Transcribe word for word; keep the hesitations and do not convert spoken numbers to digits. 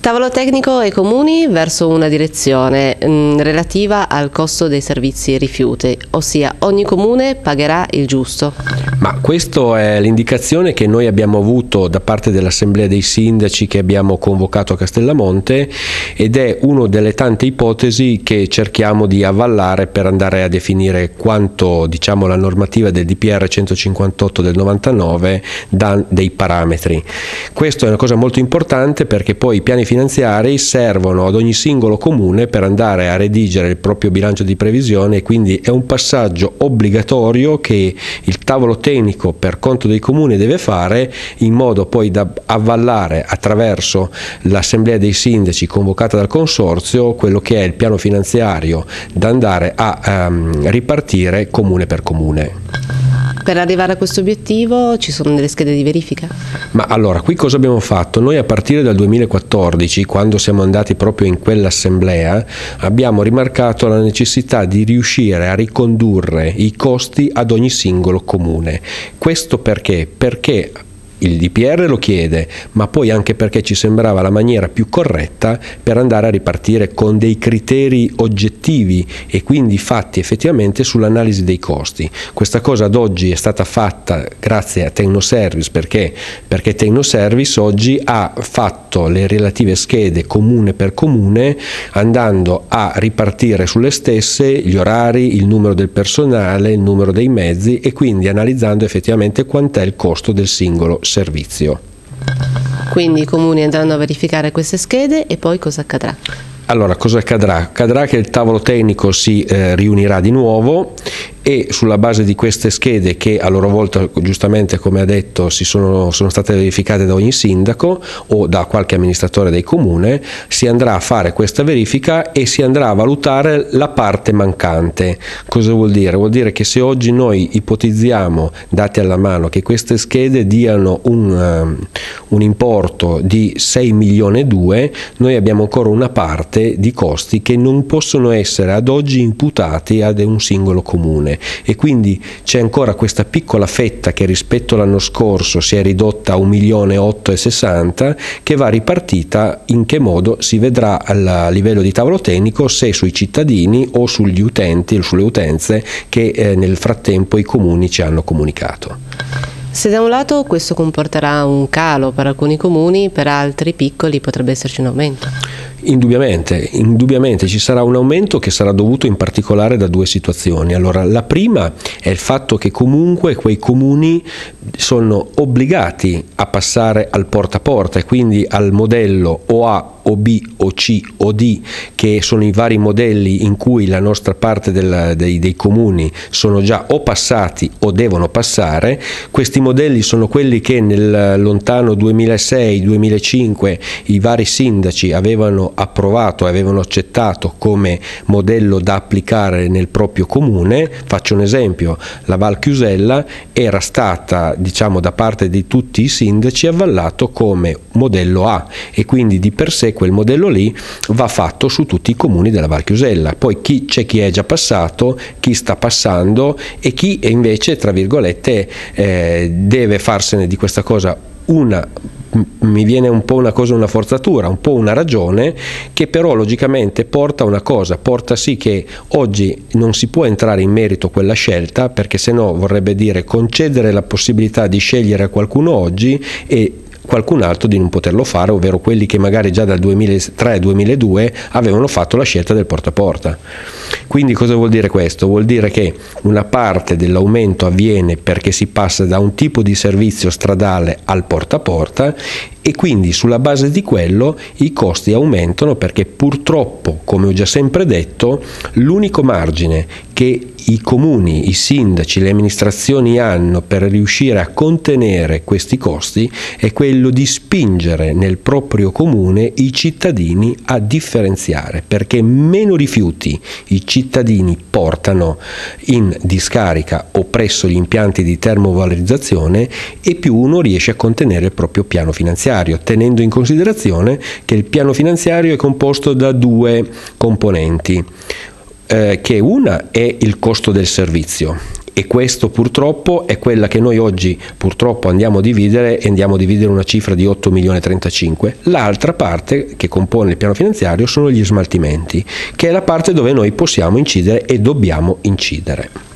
Tavolo tecnico e comuni verso una direzione mh, relativa al costo dei servizi rifiuti, ossia ogni comune pagherà il giusto. Ma questa è l'indicazione che noi abbiamo avuto da parte dell'Assemblea dei Sindaci che abbiamo convocato a Castellamonte, ed è una delle tante ipotesi che cerchiamo di avvallare per andare a definire quanto, diciamo, la normativa del D P R centocinquantotto del novantanove dà dei parametri. Questo è una cosa molto importante perché poi i piani finanziari servono ad ogni singolo comune per andare a redigere il proprio bilancio di previsione, e quindi è un passaggio obbligatorio che il tavolo tecnico per conto dei comuni deve fare, in modo poi da avvallare attraverso l'assemblea dei sindaci convocata dal consorzio quello che è il piano finanziario da andare a um, ripartire comune per comune. Per arrivare a questo obiettivo ci sono delle schede di verifica? Ma allora, qui cosa abbiamo fatto? Noi a partire dal duemilaquattordici, quando siamo andati proprio in quell'assemblea, abbiamo rimarcato la necessità di riuscire a ricondurre i costi ad ogni singolo comune. Questo perché? Perché il D P R lo chiede, ma poi anche perché ci sembrava la maniera più corretta per andare a ripartire con dei criteri oggettivi e quindi fatti effettivamente sull'analisi dei costi. Questa cosa ad oggi è stata fatta grazie a Tecnoservice, perché perché Tecnoservice oggi ha fatto le relative schede comune per comune, andando a ripartire sulle stesse gli orari, il numero del personale, il numero dei mezzi, e quindi analizzando effettivamente quant'è il costo del singolo servizio. Quindi i comuni andranno a verificare queste schede e poi cosa accadrà? Allora, cosa accadrà? Accadrà che il tavolo tecnico si eh, riunirà di nuovo, e sulla base di queste schede, che a loro volta giustamente, come ha detto, si sono, sono state verificate da ogni sindaco o da qualche amministratore del comune, si andrà a fare questa verifica e si andrà a valutare la parte mancante. Cosa vuol dire? Vuol dire che se oggi noi ipotizziamo, dati alla mano, che queste schede diano un, um, un importo di sei milioni e due, noi abbiamo ancora una parte di costi che non possono essere ad oggi imputati ad un singolo comune, e quindi c'è ancora questa piccola fetta che rispetto all'anno scorso si è ridotta a un milione otto e sessanta, che va ripartita. In che modo si vedrà a livello di tavolo tecnico, se sui cittadini o sugli utenti o sulle utenze che eh, nel frattempo i comuni ci hanno comunicato. Se da un lato questo comporterà un calo per alcuni comuni, per altri piccoli potrebbe esserci un aumento. Indubbiamente, indubbiamente ci sarà un aumento che sarà dovuto in particolare da due situazioni. Allora, la prima è il fatto che comunque quei comuni sono obbligati a passare al porta a porta, e quindi al modello o A o B o C o D, che sono i vari modelli in cui la nostra parte del, dei, dei comuni sono già o passati o devono passare. Questi modelli sono quelli che nel lontano duemilasei duemilacinque i vari sindaci avevano approvato, avevano accettato come modello da applicare nel proprio comune. Faccio un esempio: la Val Chiusella era stata, diciamo, da parte di tutti i sindaci avvallato come modello A, e quindi di per sé quel modello lì va fatto su tutti i comuni della Val Chiusella. Poi chi, c'è chi è già passato, chi sta passando e chi invece, tra virgolette, eh, deve farsene di questa cosa una, mi viene un po' una cosa, una forzatura, un po' una ragione, che però logicamente porta a una cosa, porta sì che oggi non si può entrare in merito a quella scelta, perché sennò vorrebbe dire concedere la possibilità di scegliere a qualcuno oggi e qualcun altro di non poterlo fare, ovvero quelli che magari già dal duemilatré duemiladue avevano fatto la scelta del porta a porta. Quindi cosa vuol dire questo? Vuol dire che una parte dell'aumento avviene perché si passa da un tipo di servizio stradale al porta a porta, e quindi sulla base di quello i costi aumentano, perché purtroppo, come ho già sempre detto, l'unico margine che i comuni, i sindaci, le amministrazioni hanno per riuscire a contenere questi costi è quello di spingere nel proprio comune i cittadini a differenziare, perché meno rifiuti i cittadini portano in discarica o presso gli impianti di termovalorizzazione, e più uno riesce a contenere il proprio piano finanziario, tenendo in considerazione che il piano finanziario è composto da due componenti. Eh, che una è il costo del servizio. E questo purtroppo è quella che noi oggi purtroppo andiamo a dividere, e andiamo a dividere una cifra di otto milioni e trentacinque. L'altra parte che compone il piano finanziario sono gli smaltimenti, che è la parte dove noi possiamo incidere e dobbiamo incidere.